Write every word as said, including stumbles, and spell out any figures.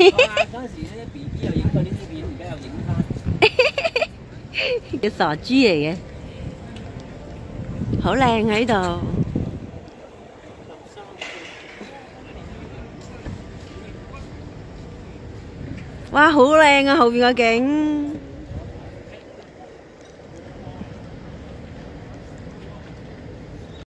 嗰陣時咧 B B 又影過呢啲片，而家又影翻。 個傻豬嚟嘅，好靚喺度。哇，好靚啊！後邊個景。